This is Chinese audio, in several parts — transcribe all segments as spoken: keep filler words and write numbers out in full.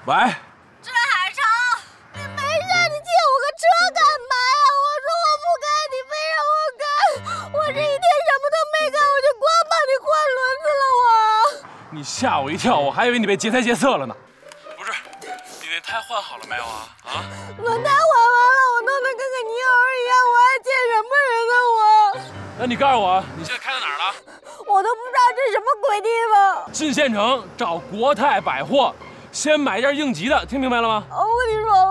喂， 郑海潮，你没事，你借我个车干嘛呀？我说我不开，你非让我开，我这一天什么都没干，我就光帮你换轮子了。我， 你吓我一跳，我还以为你被劫财劫色了呢。不是，你那胎换好了没有啊？啊？ 轮胎换完了，我弄得跟个泥儿一样，我还见什么人呢？我， 那你告诉我，你现在开到哪儿了？ 我都不知道这什么鬼地方。 进县城找国泰百货。 先买件应急的，听明白了吗？ 我跟你说了。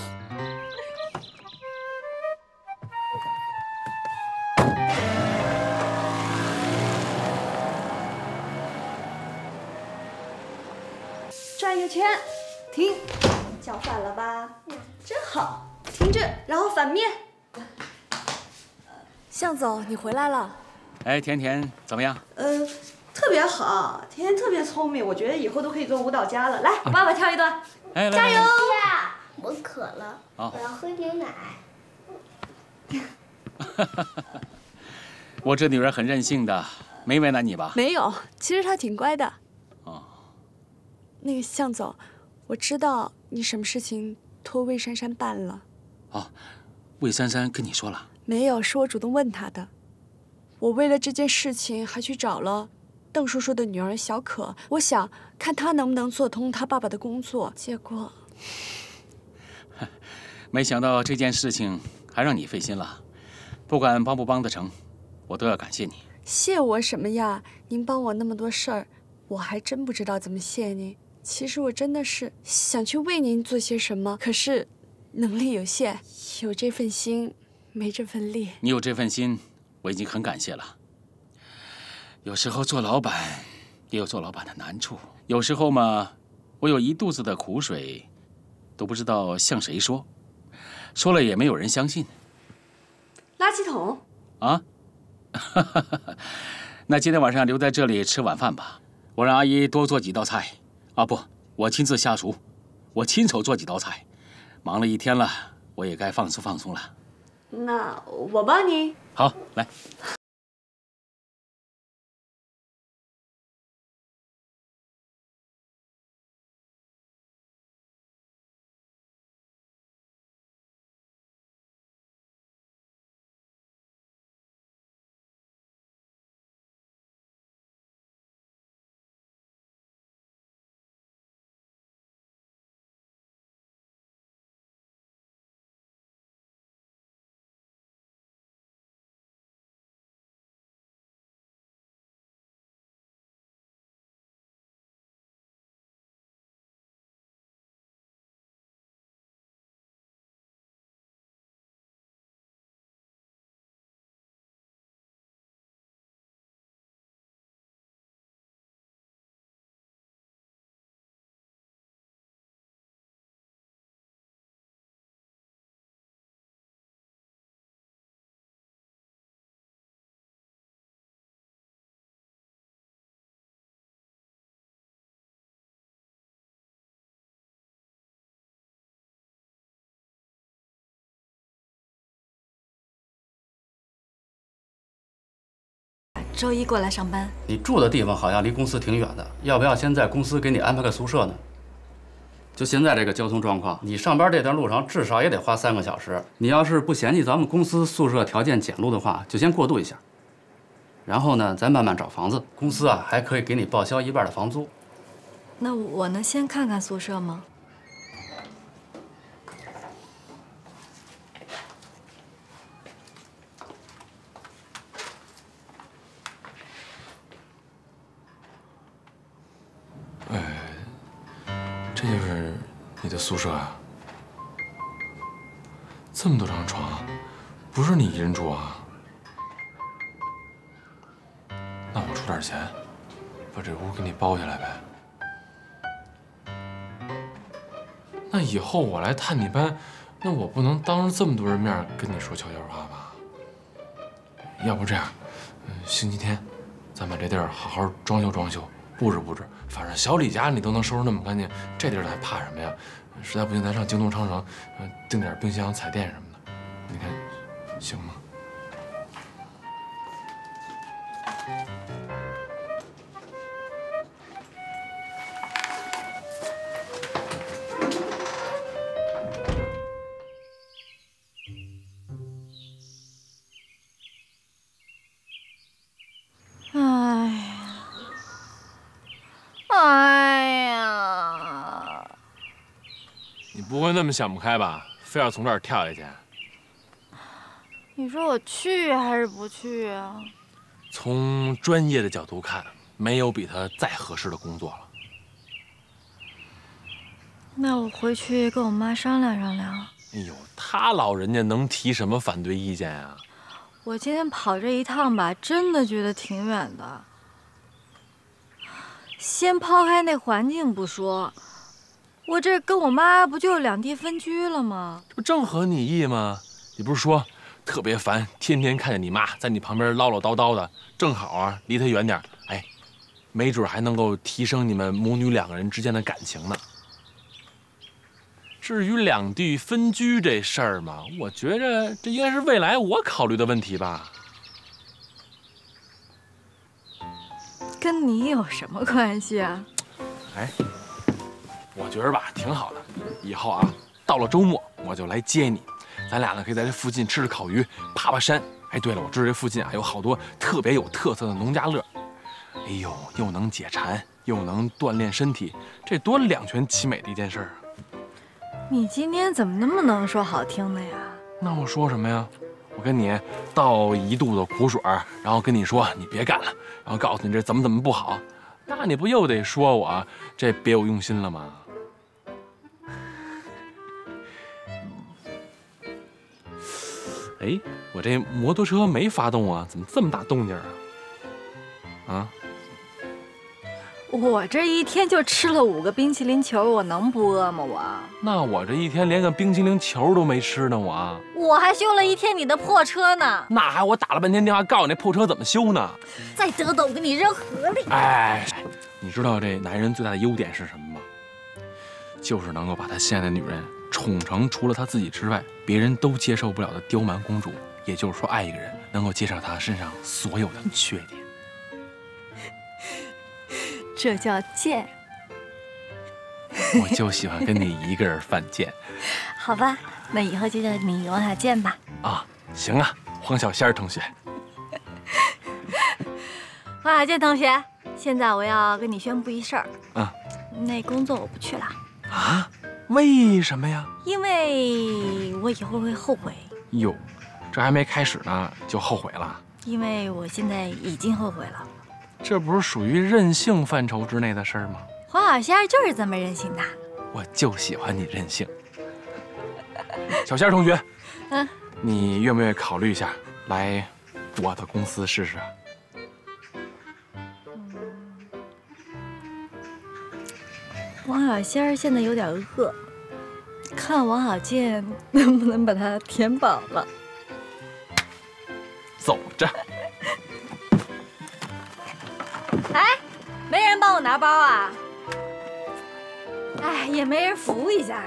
转一个圈，停，脚反了吧？嗯，真好。停正，然后反面。向总，你回来了。 哎，甜甜怎么样？ 呃。 特别好，甜甜特别聪明，我觉得以后都可以做舞蹈家了。来，我爸爸跳一段， 哎， 加油！ 呀，我渴了， 哦、 我要喝牛奶。 我这女儿很任性的，没为难你吧？ 没有，其实她挺乖的。 哦。 那个向总，我知道你什么事情托魏珊珊办了。 哦，魏珊珊跟你说了？ 没有，是我主动问她的。我为了这件事情还去找了。 邓叔叔的女儿小可，我想看她能不能做通他爸爸的工作。结果， 没想到这件事情还让你费心了。不管帮不帮得成，我都要感谢你。 谢我什么呀？您帮我那么多事儿，我还真不知道怎么谢您。其实我真的是想去为您做些什么，可是能力有限，有这份心，没这份力。 你有这份心，我已经很感谢了。 有时候做老板也有做老板的难处，有时候嘛，我有一肚子的苦水，都不知道向谁说，说了也没有人相信。 垃圾桶啊？那今天晚上留在这里吃晚饭吧，我让阿姨多做几道菜。啊不，我亲自下厨，我亲手做几道菜。忙了一天了，我也该放松放松了。 那我帮你。 好，来。 周一过来上班。 你住的地方好像离公司挺远的，要不要先在公司给你安排个宿舍呢？就现在这个交通状况，你上班这段路上至少也得花三个小时。你要是不嫌弃咱们公司宿舍条件简陋的话，就先过渡一下。然后呢，再慢慢找房子。公司啊，还可以给你报销一半的房租。 那我能先看看宿舍吗？ 这就是你的宿舍啊？这么多张床，不是你一人住啊？那我出点钱，把这屋给你包下来呗。那以后我来探你班，那我不能当着这么多人面跟你说悄悄话吧？要不这样，嗯，星期天，咱把这地儿好好装修装修。 布置布置，反正小李家你都能收拾那么干净，这地儿咱还怕什么呀？实在不行，咱上京东商城，嗯，订点冰箱、彩电什么的，你看行吗？ 会那么想不开吧？非要从这儿跳下去？ 你说我去还是不去啊？ 从专业的角度看，没有比他再合适的工作了。 那我回去跟我妈商量商量。 哎呦，他老人家能提什么反对意见啊？ 我今天跑这一趟吧，真的觉得挺远的。先抛开那环境不说，我这跟我妈不就两地分居了吗？ 这不正合你意吗？你不是说特别烦，天天看见你妈在你旁边唠唠叨叨的，正好啊，离她远点，哎，没准还能够提升你们母女两个人之间的感情呢。至于两地分居这事儿嘛，我觉着这应该是未来我考虑的问题吧。 跟你有什么关系啊？ 哎，我觉着吧挺好的，以后啊到了周末我就来接你，咱俩呢可以在这附近吃吃烤鱼，爬爬山。哎，对了，我知道这附近啊有好多特别有特色的农家乐，哎呦，又能解馋又能锻炼身体，这多两全其美的一件事儿啊！ 你今天怎么那么能说好听的呀？ 那我说什么呀？我跟你倒一肚子苦水，然后跟你说你别干了，然后告诉你这怎么怎么不好，那你不又得说我这别有用心了吗？哎，我这摩托车没发动啊，怎么这么大动静啊？啊？ 我这一天就吃了五个冰淇淋球，我能不饿吗？我那我这一天连个冰淇淋球都没吃呢，我我还修了一天你的破车呢。 那还我打了半天电话告诉你那破车怎么修呢？ 再得得我给你扔河里。 哎，你知道这男人最大的优点是什么吗？就是能够把他心爱的女人宠成除了他自己之外别人都接受不了的刁蛮公主。也就是说，爱一个人能够接受他身上所有的缺点。 这叫贱。 我就喜欢跟你一个人犯贱。 好吧，那以后就叫你王小贱吧。 啊，行啊，黄小仙儿同学。 王小贱同学，现在我要跟你宣布一事儿。 嗯， 那工作我不去了。 啊？为什么呀？ 因为我以后会后悔。 哟，这还没开始呢，就后悔了？ 因为我现在已经后悔了。 这不是属于任性范畴之内的事儿吗？ 黄小仙儿就是这么任性的。 我就喜欢你任性。小仙儿同学， 嗯， 你愿不愿意考虑一下来我的公司试试？ 王小仙儿现在有点饿，看王小贱能不能把它填饱了。 走着。 哎，没人帮我拿包啊？哎，也没人扶一下。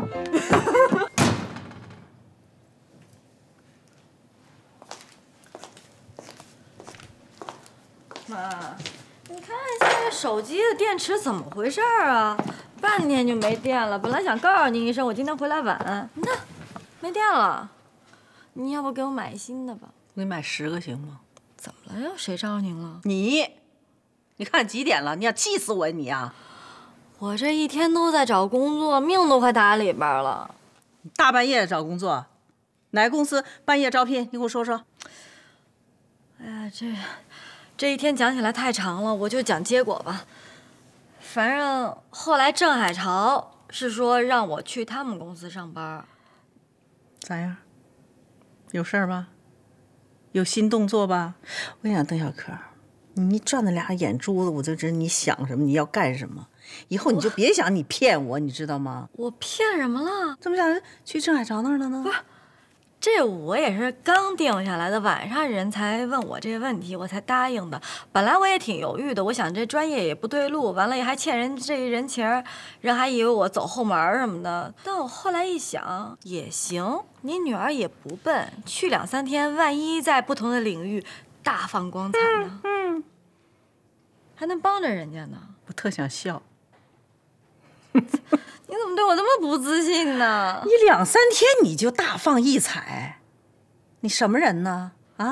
妈，你看一下这手机的电池怎么回事啊？半天就没电了。本来想告诉你一声，我今天回来晚，那没电了。你要不给我买一新的吧？ 我给你买十个行吗？ 怎么了呀？谁招您了？ 你，你看几点了？你要气死我呀你啊！ 我这一天都在找工作，命都快打里边了。 大半夜找工作，哪个公司半夜招聘？你给我说说。 哎呀，这这一天讲起来太长了，我就讲结果吧。反正后来郑海潮是说让我去他们公司上班。 咋样？有事儿吧？有新动作吧？我跟你讲，邓小可，你转那俩眼珠子，我就知道你想什么，你要干什么。以后你就别想你骗我，你知道吗？ 我骗什么了？ 怎么想去郑海潮那儿了呢？ 不是，这我也是刚定下来的，晚上人才问我这个问题，我才答应的。本来我也挺犹豫的，我想这专业也不对路，完了也还欠人这人情，人还以为我走后门什么的。但我后来一想，也行，你女儿也不笨，去两三天，万一在不同的领域大放光彩呢？嗯，还能帮着人家呢。 我特想笑。 你怎么对我这么不自信呢？ 你两三天你就大放异彩，你什么人呢？啊，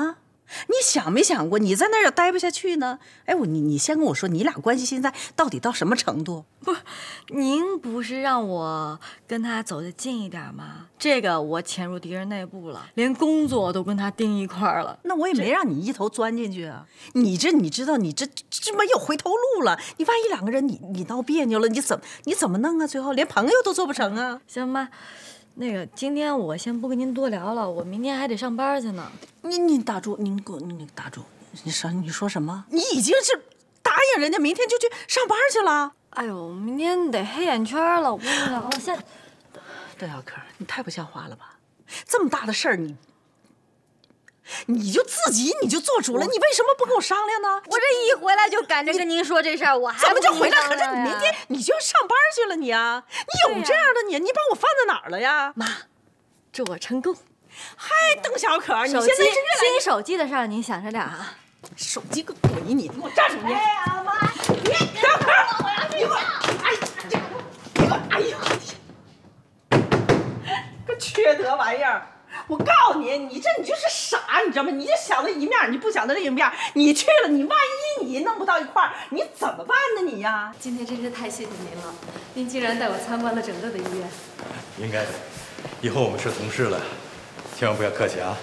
你想没想过，你在那儿要待不下去呢？哎，我你你先跟我说，你俩关系现在到底到什么程度？ 不，您不是让我跟他走得近一点吗？这个我潜入敌人内部了，连工作都跟他盯一块儿了。 那我也没让你一头钻进去啊！你这你知道，你这这没有回头路了。你万一两个人你你闹别扭了，你怎么你怎么弄啊？最后连朋友都做不成啊！ 行妈，那个今天我先不跟您多聊了，我明天还得上班去呢。 你你打住，您给我你打住！你说你说什么？你已经是答应人家明天就去上班去了。 哎呦，明天得黑眼圈了，我不了，我先。 邓小科，你太不像话了吧！这么大的事儿，你你就自己你就做主了，你为什么不跟我商量呢？ 我这一回来就赶着跟您说这事儿，我还怎么就回来？可是你明天你就要上班去了，你啊，你有这样的你？你把我放在哪儿了呀？ 妈，祝我成功！ 嗨，邓小可，你现在是新手机的事儿，您想着点啊。 手机给我滚你！给我站住！你！ 哎呀妈！别小可，你给我！哎呀，这个，你给我！哎呦我天！个缺德玩意儿！我告诉你，你这你就是傻，你知道吗？你就想了一面，你不想的另一面。你去了，你万一你弄不到一块儿，你怎么办呢？你呀！ 今天真是太谢谢您了，您竟然带我参观了整个的医院。 应该的，以后我们是同事了，千万不要客气啊。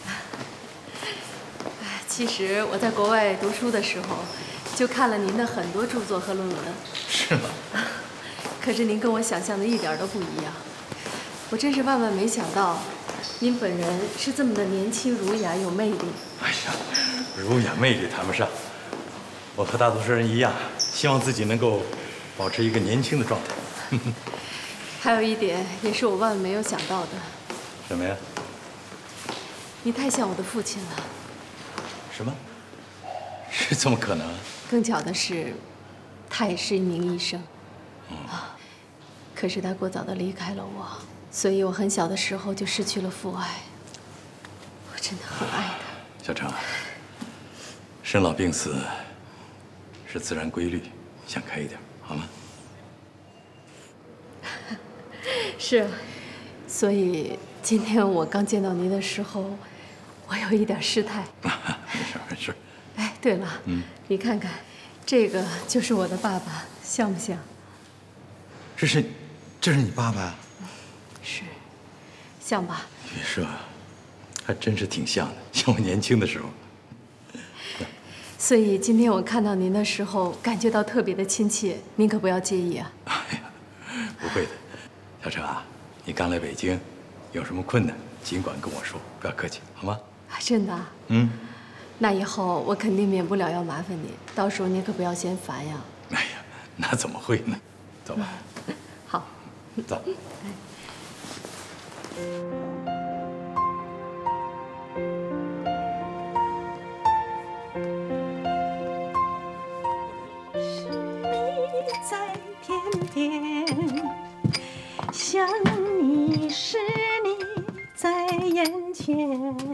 其实我在国外读书的时候，就看了您的很多著作和论文。 是吗？ 可是您跟我想象的一点都不一样，我真是万万没想到，您本人是这么的年轻儒雅有魅力。 哎呀，儒雅魅力谈不上，我和大多数人一样，希望自己能够保持一个年轻的状态。 还有一点也是我万万没有想到的。 什么呀？ 你太像我的父亲了。 什么？是怎么可能？ 更巧的是，他也是一名医生。 嗯。 可是他过早的离开了我，所以我很小的时候就失去了父爱。我真的很爱他。 小程，生老病死是自然规律，想开一点好吗？ 是，所以今天我刚见到您的时候，我有一点失态。 没事没事。 哎，对了，嗯，你看看，这个就是我的爸爸，像不像？ 这是，这是你爸爸呀？ 是，像吧？ 你说，还真是挺像的，像我年轻的时候。 所以今天我看到您的时候，感觉到特别的亲切，您可不要介意啊。 哎呀，不会的，小程啊，你刚来北京，有什么困难尽管跟我说，不要客气，好吗？ 啊，真的？ 嗯。 那以后我肯定免不了要麻烦您，到时候您可不要嫌烦呀。 哎呀，那怎么会呢？走吧。 好。 走。 在天边，想你时你在眼前，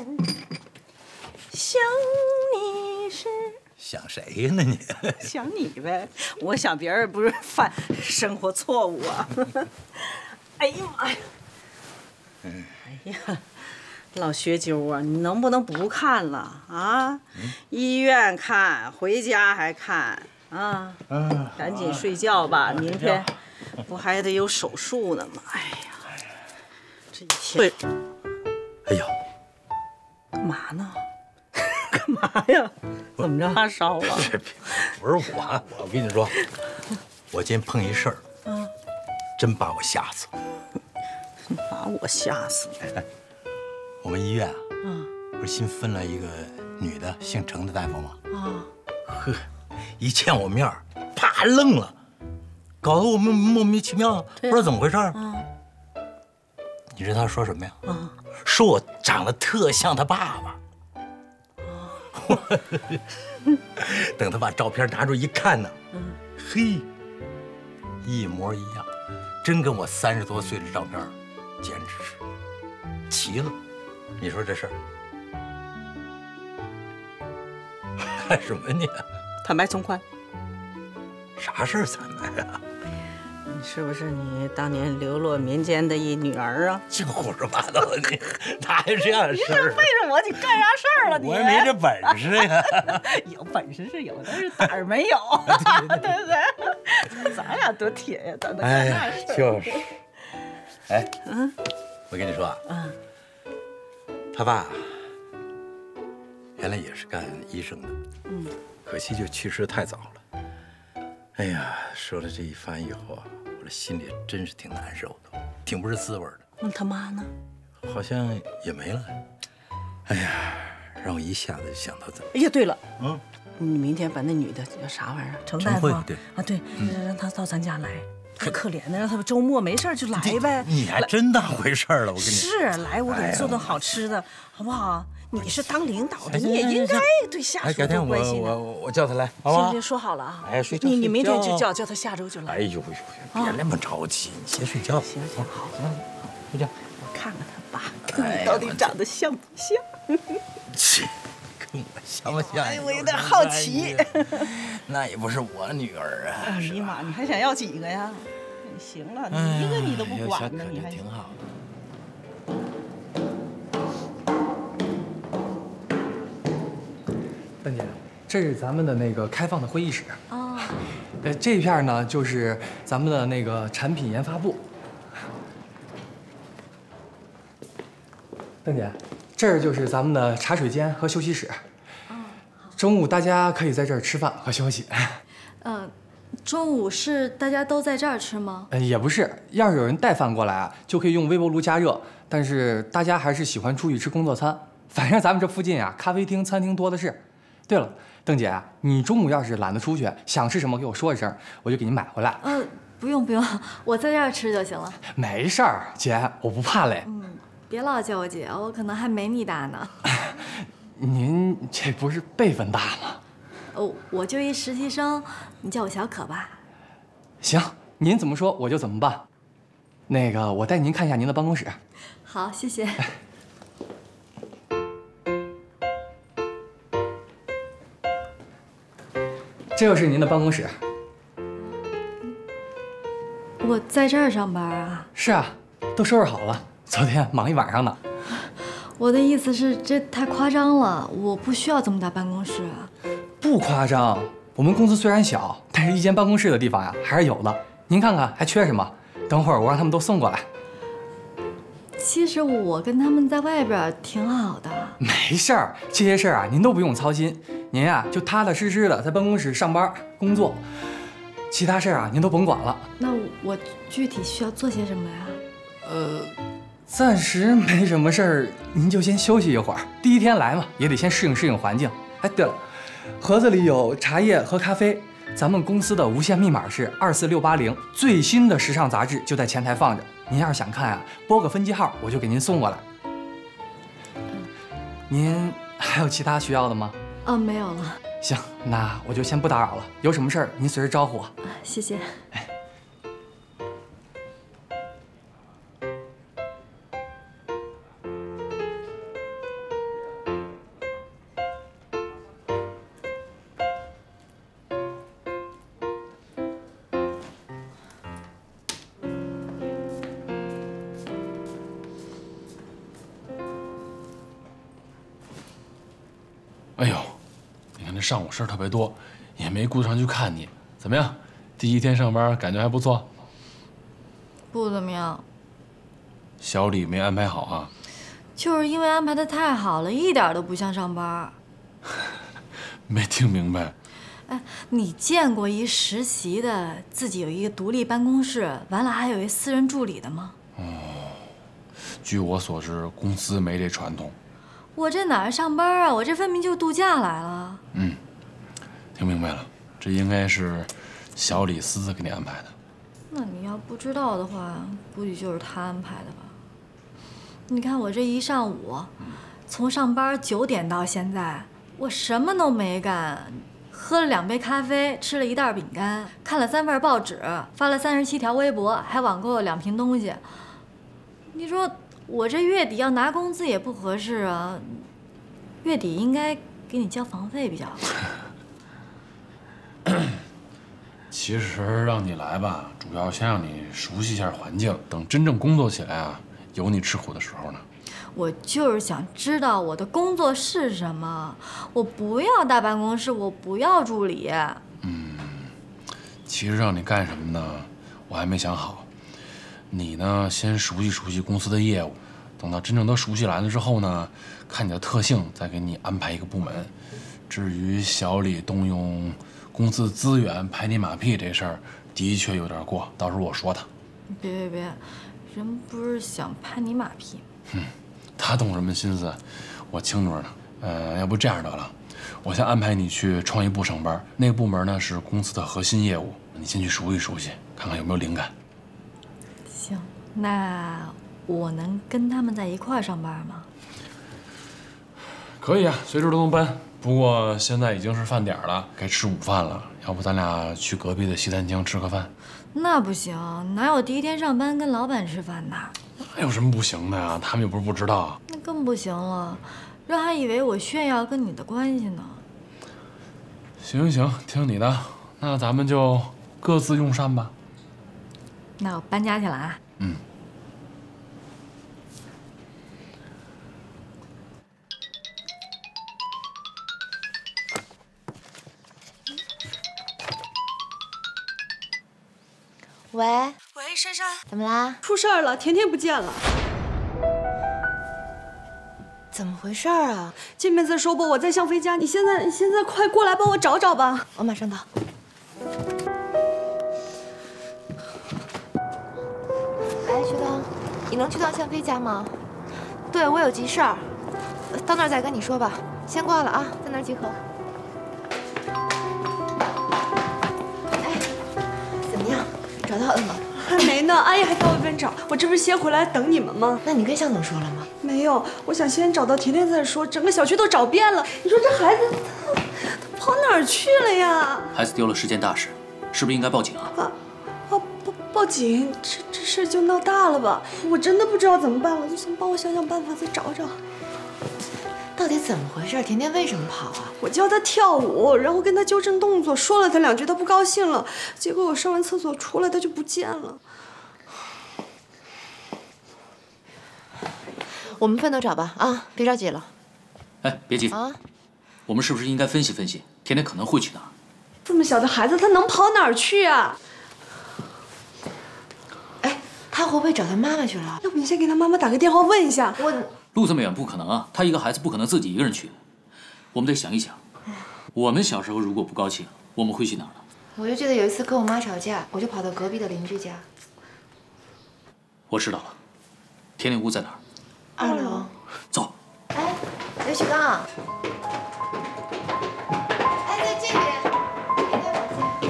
想你时想谁呢你？ 想你呗，我想别人不是犯生活错误啊。哎呀妈呀！哎呀，老学究啊，你能不能不看了啊？嗯、医院看，回家还看。啊，嗯，赶紧睡觉吧，明天不还得有手术呢吗？哎呀，这一天， 哎呀， 干嘛呢？干嘛呀？怎么着？发烧了？ 不是我，我跟你说，我今天碰一事儿，嗯，真把我吓死了。 把我吓死了！ 我们医院啊，嗯，不是新分了一个女的，姓程的大夫吗？啊，呵。一见我面儿，啪愣了，搞得我们莫名其妙，不知道怎么回事。嗯，你知道他说什么呀？嗯，说我长得特像他爸爸。哦，等他把照片拿出一看呢，嗯，嘿，一模一样，真跟我三十多岁的照片，简直是齐了。你说这事儿，干什么你？ 坦白从宽， 啥事儿坦白啊？ 是不是你当年流落民间的一女儿啊？ 净胡说八道的，你哪有这样的事儿？ 背着我，你干啥事儿了？你我也没这本事呀。 有本事是有，但是胆儿没有，对不对？咱俩多铁呀，咱能干那事儿。 就是。哎，嗯，我跟你说啊，嗯，他爸原来也是干医生的，嗯，可惜就去世太早了。哎呀，说了这一番以后啊，我这心里真是挺难受的，挺不是滋味的。 那他妈呢？ 好像也没了。哎呀，让我一下子就想到怎么…… 哎呀，对了， 嗯， 你明天把那女的叫啥玩意儿？程大夫，对啊，对，让她到咱家来。可可怜的，让她周末没事就来呗。 你还真当回事了，我跟你是来，我给你做顿好吃的，好不好？你是当领导的，你也应该对下属多关心的。 我我我叫他来，好吧？ 行行，说好了啊。 哎，睡觉。 你你明天就叫，叫他下周就来。 哎呦呦，别那么着急，你先睡觉。 行行，好， 行，睡觉。 我看看他爸跟你到底长得像不像？ 切，跟我像不像？ 哎，我有点好奇。 那也不是我女儿啊。 哎呀妈，你还想要几个呀？行了，你一个你都不管呢，你还挺好的。 邓姐，这是咱们的那个开放的会议室。 哦。 呃，这一片呢就是咱们的那个产品研发部。邓姐，这儿就是咱们的茶水间和休息室。 哦。 中午大家可以在这儿吃饭和休息。 嗯。中午是大家都在这儿吃吗？ 呃，也不是，要是有人带饭过来啊，就可以用微波炉加热。但是大家还是喜欢出去吃工作餐。反正咱们这附近啊，咖啡厅、餐厅多的是。对了，邓姐啊，你中午要是懒得出去，想吃什么给我说一声，我就给您买回来。 呃，不用不用，我在这儿吃就行了。 没事儿，姐，我不怕累。 嗯，别老叫我姐，我可能还没你大呢。 您这不是辈分大吗？ 哦，我就一实习生，你叫我小可吧。 行，您怎么说我就怎么办。那个，我带您看一下您的办公室。 好，谢谢。 这就是您的办公室。 我在这儿上班啊？ 是啊，都收拾好了，昨天忙一晚上呢。 我的意思是，这太夸张了，我不需要这么大办公室啊。 不夸张，我们公司虽然小，但是一间办公室的地方呀还是有的。您看看还缺什么？等会儿我让他们都送过来。 其实我跟他们在外边挺好的。 没事儿，这些事儿啊您都不用操心。您呀就踏踏实实的在办公室上班工作，其他事儿啊您都甭管了。 那我具体需要做些什么呀？ 呃，暂时没什么事儿，您就先休息一会儿。第一天来嘛，也得先适应适应环境。哎，对了。盒子里有茶叶和咖啡，咱们公司的无线密码是二四六八零，最新的时尚杂志就在前台放着。您要是想看啊，拨个分机号，我就给您送过来。您还有其他需要的吗？ 哦，没有了。 行，那我就先不打扰了。有什么事儿您随时招呼我。 啊，谢谢。 哎。 哎呦，你看这上午事儿特别多，也没顾得上去看你。怎么样？第一天上班感觉还不错？ 不怎么样。 小李没安排好啊？ 就是因为安排的太好了，一点都不像上班。 没听明白。 哎，你见过一实习的自己有一个独立办公室，完了还有一私人助理的吗？ 哦，据我所知，公司没这传统。 我这哪儿上班啊？我这分明就度假来了。 嗯，听明白了，这应该是小李私自给你安排的。 那你要不知道的话，估计就是他安排的吧。你看我这一上午，从上班九点到现在，我什么都没干，喝了两杯咖啡，吃了一袋饼干，看了三份报纸，发了三十七条微博，还网购了两瓶东西。你说我这月底要拿工资也不合适啊，月底应该给你交房费比较好。 其实让你来吧，主要先让你熟悉一下环境，等真正工作起来啊，有你吃苦的时候呢。 我就是想知道我的工作是什么，我不要大办公室，我不要助理。 嗯，其实让你干什么呢，我还没想好。你呢，先熟悉熟悉公司的业务，等到真正都熟悉来了之后呢，看你的特性，再给你安排一个部门。至于小李动用公司资源拍你马屁这事儿，的确有点过，到时候我说他。 别别别，人不是想拍你马屁。 嗯，他懂什么心思，我清楚着呢。呃，要不这样得了，我先安排你去创意部上班，那个部门呢是公司的核心业务，你先去熟悉熟悉，看看有没有灵感。 行，那我能跟他们在一块儿上班吗？ 可以啊，随时都能搬。不过现在已经是饭点了，该吃午饭了。要不咱俩去隔壁的西餐厅吃个饭？ 那不行，哪有第一天上班跟老板吃饭的？ 那有什么不行的呀？他们又不是不知道。 那更不行了，让还以为我炫耀跟你的关系呢。 行行，听你的，那咱们就各自用膳吧。 那我搬家去了啊。 嗯。 喂喂，珊珊， 怎么啦？ 出事儿了，甜甜不见了。 怎么回事儿啊？ 见面再说吧，我在向飞家，你现在你现在快过来帮我找找吧。 我马上到。哎，徐东，你能去趟向飞家吗？对，我有急事儿，到那儿再跟你说吧。先挂了啊，在那儿集合。哎，怎么样？找到了吗？ 还没呢，阿姨还在外边找，我这不是先回来等你们吗？ 那你跟向总说了吗？ 没有，我想先找到甜甜再说。整个小区都找遍了，你说这孩子他他跑哪儿去了呀？ 孩子丢了是件大事，是不是应该报警啊？ 报报报报警，这这事就闹大了吧？我真的不知道怎么办了，就想帮我想想办法，再找找。 到底怎么回事？甜甜为什么跑啊？ 我教她跳舞，然后跟她纠正动作，说了她两句，她不高兴了。结果我上完厕所出来，她就不见了。 我们分头找吧，啊，别着急了。 哎，别急啊，我们是不是应该分析分析，甜甜可能会去哪儿？ 这么小的孩子，他能跑哪儿去啊？ 哎，他会不会找他妈妈去了？ 要不你先给他妈妈打个电话问一下。 我路这么远，不可能啊！他一个孩子不可能自己一个人去，我们得想一想。我们小时候如果不高兴，我们会去哪儿呢？ 我就记得有一次跟我妈吵架，我就跑到隔壁的邻居家。 我知道了，甜甜屋在哪儿？ 二楼。 走。 哎，刘启刚。哎，在这边。别在房间。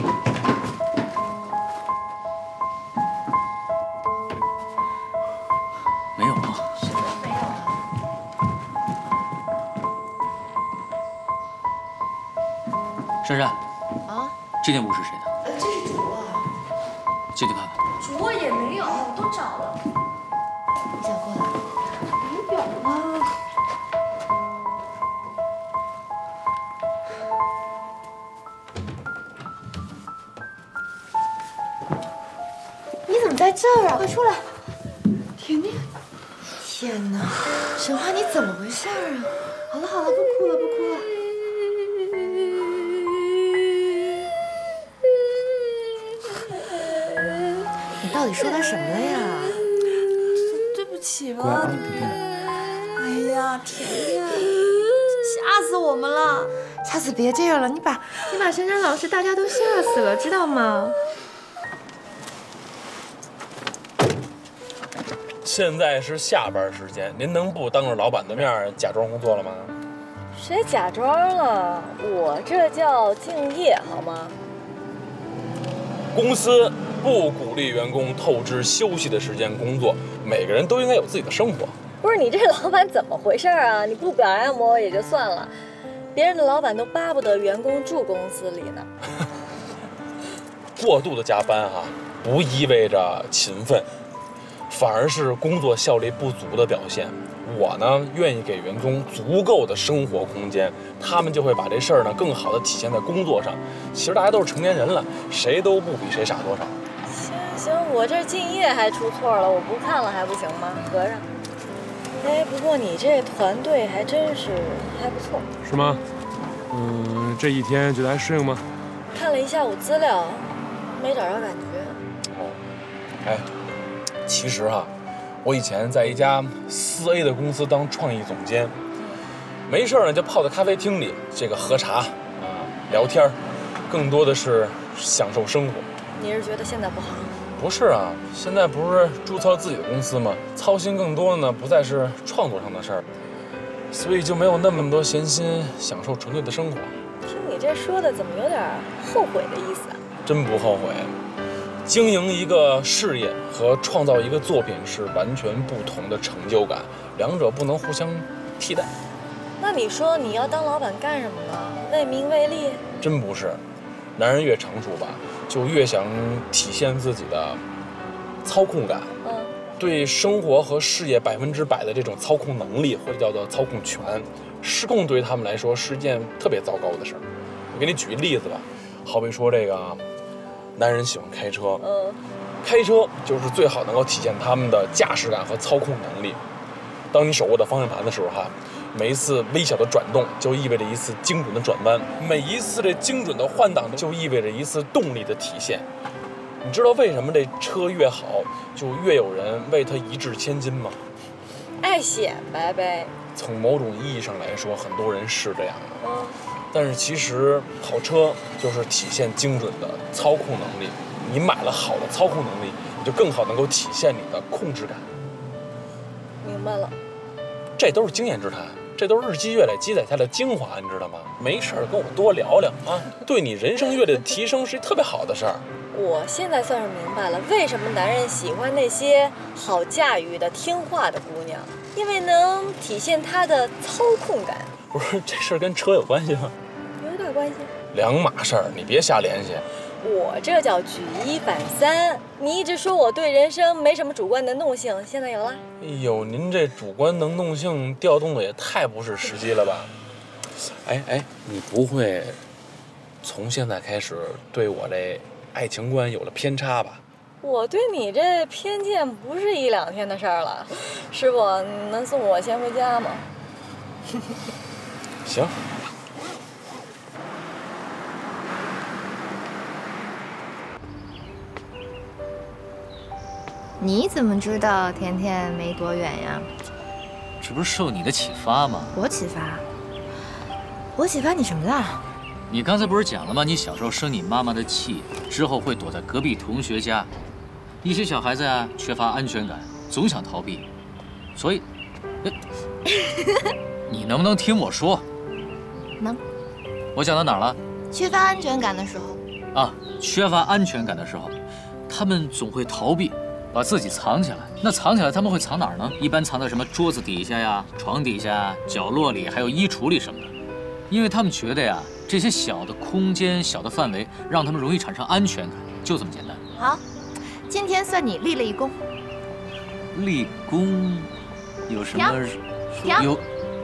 没有啊。 什么没有啊？ 珊珊。 啊？ 这间屋是谁的？ 呃，这是主卧。 进去看看。 主卧也没有，都找了。 你想过来？ 没有啊。 你怎么在这儿啊？快出来！ 甜甜， 天哪，沈花，你怎么回事啊？好了好了，不哭了不哭了。你到底说他什么了呀？ 对不起吧，哎呀，甜甜，吓死我们了！ 下次别这样了，你把你把珊珊老师大家都吓死了，知道吗？ 现在是下班时间，您能不当着老板的面假装工作了吗？ 谁假装了？我这叫敬业，好吗？ 公司不鼓励员工透支休息的时间工作，每个人都应该有自己的生活。 不是你这老板怎么回事啊？你不表扬我也就算了，别人的老板都巴不得员工住公司里呢。 过度的加班哈、啊，不意味着勤奋。 反而是工作效率不足的表现。我呢，愿意给员工足够的生活空间，他们就会把这事儿呢更好的体现在工作上。其实大家都是成年人了，谁都不比谁傻多少。 行行，我这敬业还出错了，我不看了还不行吗？合上。哎，不过你这团队还真是还不错。 是吗？嗯，这一天觉得还适应吗？ 看了一下午资料，没找着感觉。 哦，哎，其实哈、啊，我以前在一家四 A 的公司当创意总监，没事呢就泡在咖啡厅里，这个喝茶啊、聊天，更多的是享受生活。 你是觉得现在不好？ 不是啊，现在不是注册自己的公司吗？操心更多的呢，不再是创作上的事儿，所以就没有那么多闲心享受纯粹的生活。 听你这说的，怎么有点后悔的意思啊？ 真不后悔。经营一个事业和创造一个作品是完全不同的成就感，两者不能互相替代。 那你说你要当老板干什么呢？为名为利？ 真不是，男人越成熟吧，就越想体现自己的操控感。 嗯， 对生活和事业百分之百的这种操控能力，或者叫做操控权，失控对于他们来说是件特别糟糕的事儿。我给你举个例子吧，好比说这个男人喜欢开车， 嗯， 开车就是最好能够体现他们的驾驶感和操控能力。当你手握着方向盘的时候哈，每一次微小的转动就意味着一次精准的转弯，每一次这精准的换挡就意味着一次动力的体现。你知道为什么这车越好，就越有人为它一掷千金吗？ 爱显摆呗。 从某种意义上来说，很多人是这样的。 嗯， 但是其实跑车就是体现精准的操控能力。你买了好的操控能力，你就更好能够体现你的控制感。 明白了。 这都是经验之谈，这都是日积月累积攒下的精华，你知道吗？没事儿跟我多聊聊啊，对你人生阅历的提升是一特别好的事儿。 我现在算是明白了，为什么男人喜欢那些好驾驭的、听话的姑娘，因为能体现他的操控感。 不是，这事儿跟车有关系吗？ 有点关系。 两码事儿，你别瞎联系。 我这叫举一反三。你一直说我对人生没什么主观能动性，现在有了。 哎呦，您这主观能动性调动的也太不是时机了吧？哎哎，你不会从现在开始对我这爱情观有了偏差吧？ 我对你这偏见不是一两天的事儿了。师傅，你能送我先回家吗？ 行。 你怎么知道甜甜没多远呀？ 这不是受你的启发吗？ 我启发？我启发你什么了？ 你刚才不是讲了吗？你小时候生你妈妈的气，之后会躲在隔壁同学家。一些小孩子啊，缺乏安全感，总想逃避，所以，你能不能听我说？ 能。 我讲到哪儿了？ 缺乏安全感的时候。 啊，缺乏安全感的时候，他们总会逃避。把自己藏起来，那藏起来他们会藏哪儿呢？一般藏在什么桌子底下呀、床底下、角落里，还有衣橱里什么的。因为他们觉得呀，这些小的空间、小的范围，让他们容易产生安全感，就这么简单。 好，今天算你立了一功。 立功？有什么？有？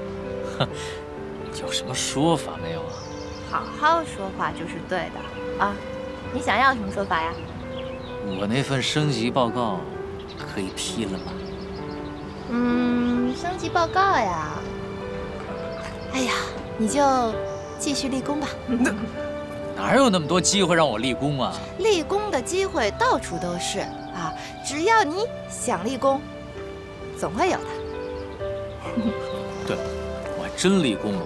有什么说法没有啊？ 好好说话就是对的啊！你想要什么说法呀？ 我那份升级报告可以批了吗？ 嗯，升级报告呀，哎呀，你就继续立功吧。 哪有那么多机会让我立功啊？ 立功的机会到处都是啊，只要你想立功，总会有的。 对，我还真立功了。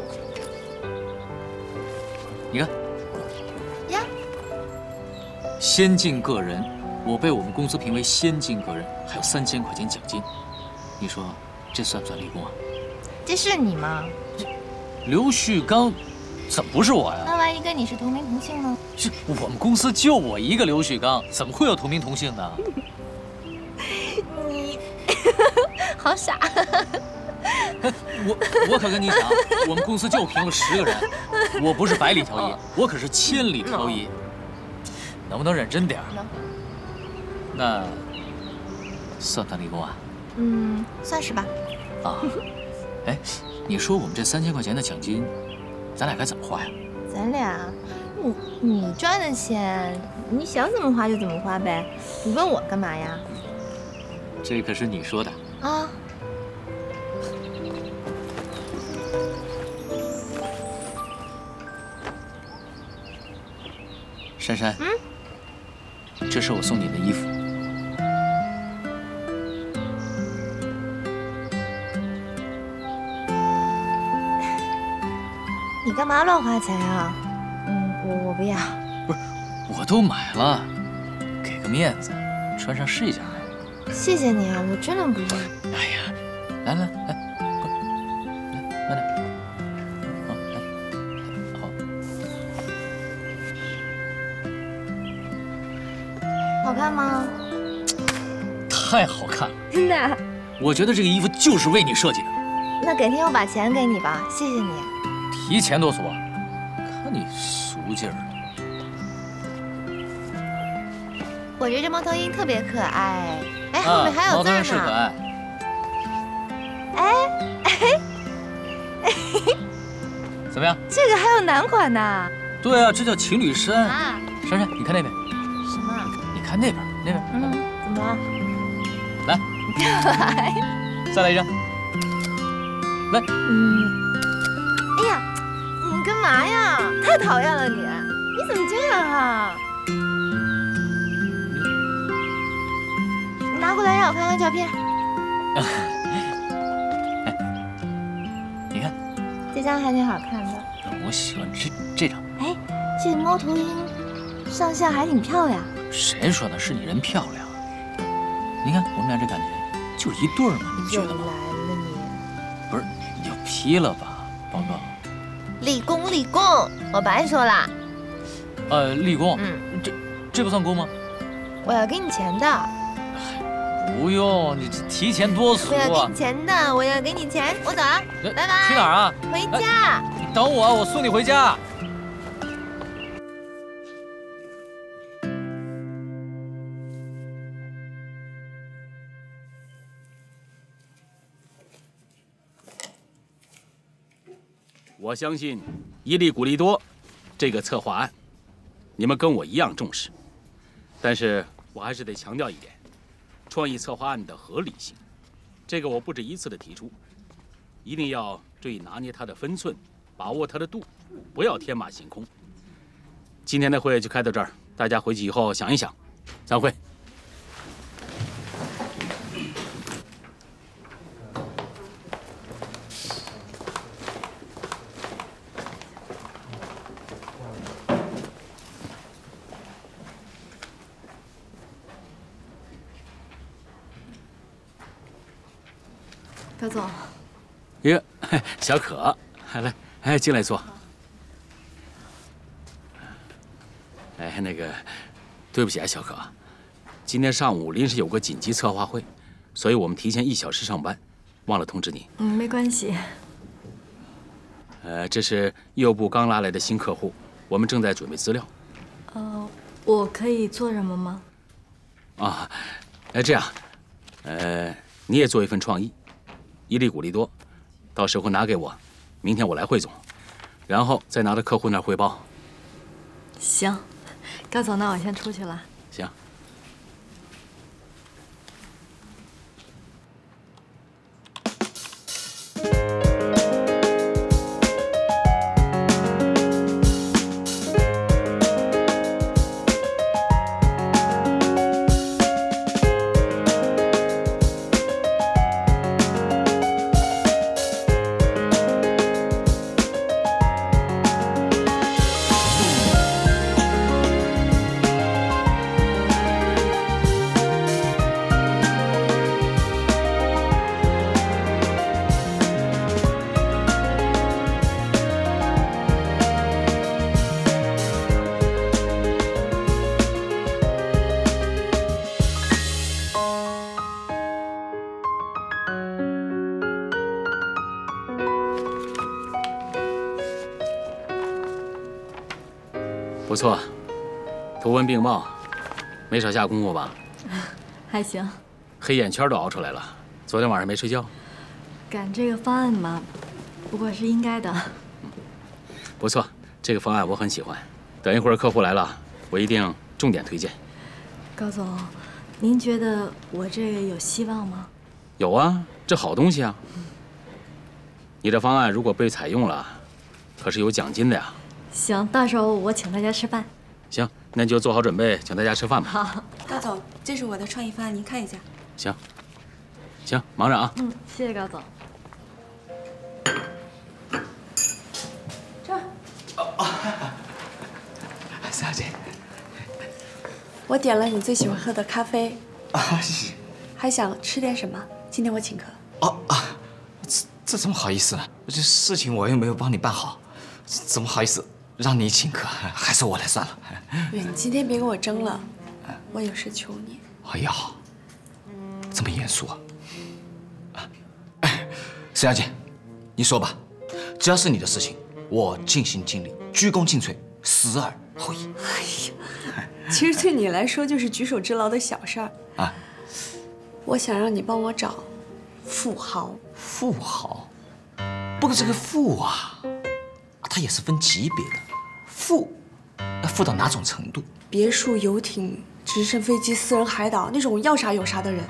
你看， 呀， 先进个人。我被我们公司评为先进个人，还有三千块钱奖金，你说这算不算立功啊？ 这是你吗？ 刘旭刚，怎么不是我呀？ 那万一跟你是同名同姓呢？ 这我们公司就我一个刘旭刚，怎么会有同名同姓呢？ 你好傻！ 我我可跟你讲，我们公司就评了十个人，我不是百里挑一，我可是千里挑一，能不能认真点儿？ 能。 那算不算立功啊？ 嗯，算是吧。 啊，哎，你说我们这三千块钱的奖金，咱俩该怎么花呀？ 咱俩，你你赚的钱，你想怎么花就怎么花呗。你问我干嘛呀？ 这可是你说的啊。 珊珊， 嗯， 这是我送你的衣服。 你干嘛乱花钱啊？嗯，我我不要。 不是，我都买了，给个面子，穿上试一下。 谢谢你啊，我真的不要。 哎呀，来来来，快，来慢点。好，来，好。 好看吗？ 太好看了， 真的。 我觉得这个衣服就是为你设计的。 那改天我把钱给你吧，谢谢你。 提钱多俗啊！看你俗劲儿。 我觉得这猫头鹰特别可爱。哎，后面还有字呢。猫头鹰是可爱。 哎哎哎， 怎么样？ 这个还有男款呢。 对啊，这叫情侣衫。 啊， 珊珊，你看那边。 什么？ 你看那边，那边。 嗯，怎么了？ 来，再来一张。来。 嗯。哎呀，你干嘛呀？太讨厌了你！你怎么这样啊？你拿过来让我看看照片。 哎，你看， 这张还挺好看的。 我喜欢这这张。 哎，这猫头鹰上下还挺漂亮。 谁说的？是你人漂亮。你看我们俩这感觉就是一对儿嘛，你不觉得吗？ 来了你。 不是，你就批了吧，宝哥。 立功立功，我白说了。 呃，立功。 嗯， 这这不算功吗？ 我要给你钱的。 不用，你提前多俗啊！ 我要给你钱的，我要给你钱，我走了，拜拜。 去哪儿啊？ 回家。 你等我，我送你回家。 我相信伊利古利多这个策划案，你们跟我一样重视，但是我还是得强调一点，创意策划案的合理性，这个我不止一次的提出，一定要注意拿捏它的分寸，把握它的度，不要天马行空。今天的会就开到这儿，大家回去以后想一想，散会。 高总， 哟，小可，来，哎，进来坐。哎，那个，对不起啊，小可，今天上午临时有个紧急策划会，所以我们提前一小时上班，忘了通知你。 嗯，没关系。 呃，这是业务部刚拉来的新客户，我们正在准备资料。 呃，我可以做什么吗？ 啊，哎，这样，呃，你也做一份创意。伊利古利多，到时候拿给我，明天我来汇总，然后再拿到客户那儿汇报。 行，高总，那我先出去了。 行。不错，图文并茂，没少下功夫吧？ 还行。 黑眼圈都熬出来了。昨天晚上没睡觉。 赶这个方案嘛，不过是应该的。 不错，这个方案我很喜欢。等一会儿客户来了，我一定重点推荐。 高总，您觉得我这个有希望吗？ 有啊，这好东西啊。你这方案如果被采用了，可是有奖金的呀。 行，到时候我请大家吃饭。 行，那你就做好准备，请大家吃饭吧。 好， 高总，这是我的创意方案，您看一下。 行，行，忙着啊。 嗯，谢谢高总。 这儿。 哦哦，三小姐， 我点了你最喜欢喝的咖啡。 啊，谢谢。 还想吃点什么？今天我请客。 哦啊，这这怎么好意思呢？这事情我又没有帮你办好，怎么好意思让你请客？还是我来算了。 你今天别跟我争了，我有事求你。 哎呀，这么严肃啊！哎，沈小姐，你说吧，只要是你的事情，我尽心尽力，鞠躬尽瘁，死而后已。 哎呀，其实对你来说就是举手之劳的小事儿啊。 我想让你帮我找富豪。 富豪？不过这个富啊，它也是分级别的，富要富到哪种程度？ 别墅、游艇、直升飞机、私人海岛那种要啥有啥的人。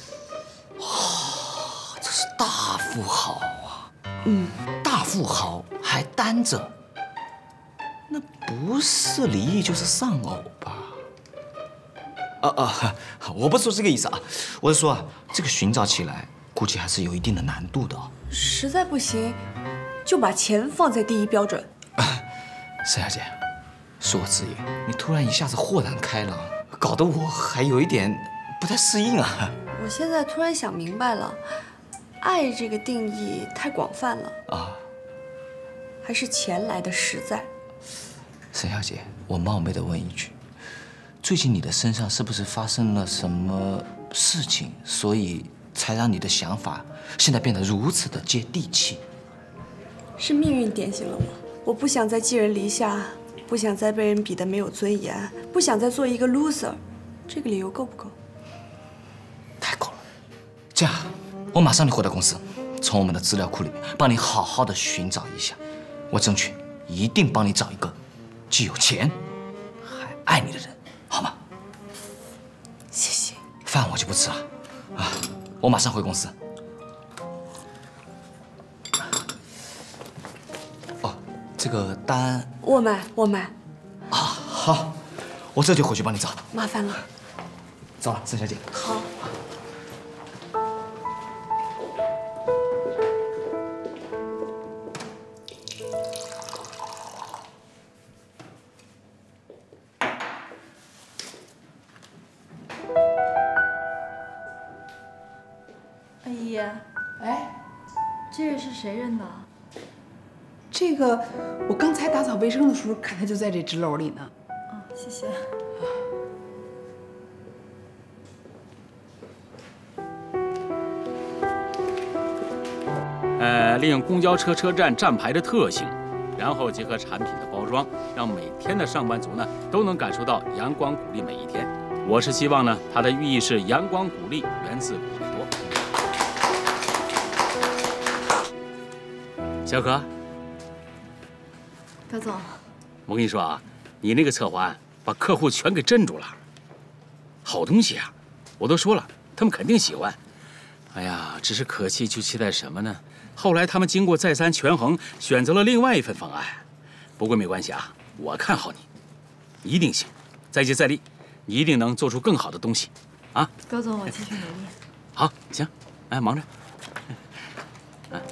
哦，这是大富豪啊！ 嗯， 大富豪还单着，那不是离异就是丧偶吧？啊啊，我不是说这个意思啊，我是说啊，这个寻找起来估计还是有一定的难度的。 实在不行，就把钱放在第一标准。 沈小姐，恕我直言，你突然一下子豁然开朗，搞得我还有一点不太适应啊。 我现在突然想明白了，爱这个定义太广泛了啊， 还是钱来的实在。 沈小姐，我冒昧的问一句，最近你的身上是不是发生了什么事情，所以才让你的想法现在变得如此的接地气？ 是命运点醒了我，我不想再寄人篱下，不想再被人比得没有尊严，不想再做一个 loser。这个理由够不够？ 太够了。这样，我马上就回到公司，从我们的资料库里面帮你好好的寻找一下，我争取一定帮你找一个既有钱还爱你的人，好吗？ 谢谢。 饭我就不吃了，啊，我马上回公司。哦，这个单我买，我买。 啊，好，我这就回去帮你找。 麻烦了。 走了，沈小姐。 好。 阿姨， 哎， 这个是谁认的？ 这个我刚才打扫卫生的时候看他就在这纸篓里呢。 哦，谢谢。 呃，利用公交车车站站牌的特性，然后结合产品的包装，让每天的上班族呢都能感受到阳光鼓励每一天。我是希望呢，它的寓意是阳光鼓励源自鼓励多。小可， 高总， 我跟你说啊，你那个策划案把客户全给镇住了，好东西啊！我都说了，他们肯定喜欢。哎呀，只是可惜，就期待什么呢？后来他们经过再三权衡，选择了另外一份方案。不过没关系啊，我看好你，你一定行，再接再厉，你一定能做出更好的东西，啊！ 高总，我继续努力。 好，行，哎，忙着。嗯。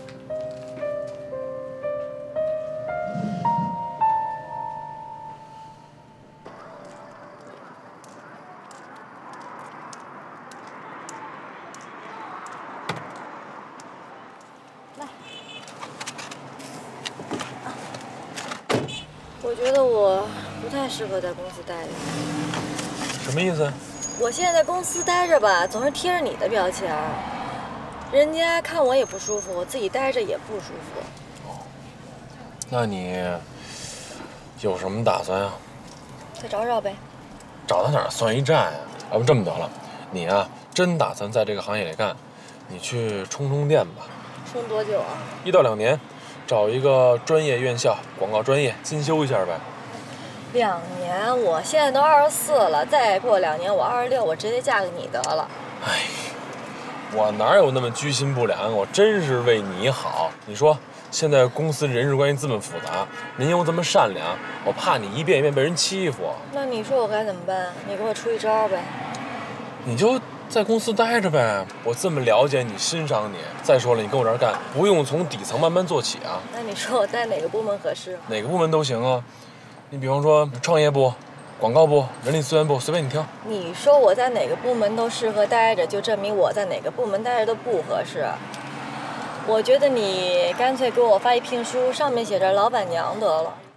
我觉得我不太适合在公司待着。 什么意思？ 我现在在公司待着吧，总是贴着你的标签儿，人家看我也不舒服，我自己待着也不舒服。 哦，那你有什么打算啊？ 再找找呗。 找到哪儿算一站呀？要不这么得了，你啊真打算在这个行业里干，你去充充电吧。 充多久啊？ 一到两年，找一个专业院校，广告专业进修一下呗。 两年，我现在都二十四了，再过两年我二十六，我直接嫁给你得了。 哎，我哪有那么居心不良？我真是为你好。你说现在公司人事关系这么复杂，您又这么善良，我怕你一遍一遍被人欺负。 那你说我该怎么办？你给我出一招呗。 你就在公司待着呗，我这么了解你，欣赏你。再说了，你跟我这儿干，不用从底层慢慢做起啊。 那你说我在哪个部门合适？ 哪个部门都行啊。你比方说创业部、广告部、人力资源部，随便你挑。 你说我在哪个部门都适合待着，就证明我在哪个部门待着都不合适。我觉得你干脆给我发一聘书，上面写着老板娘得了。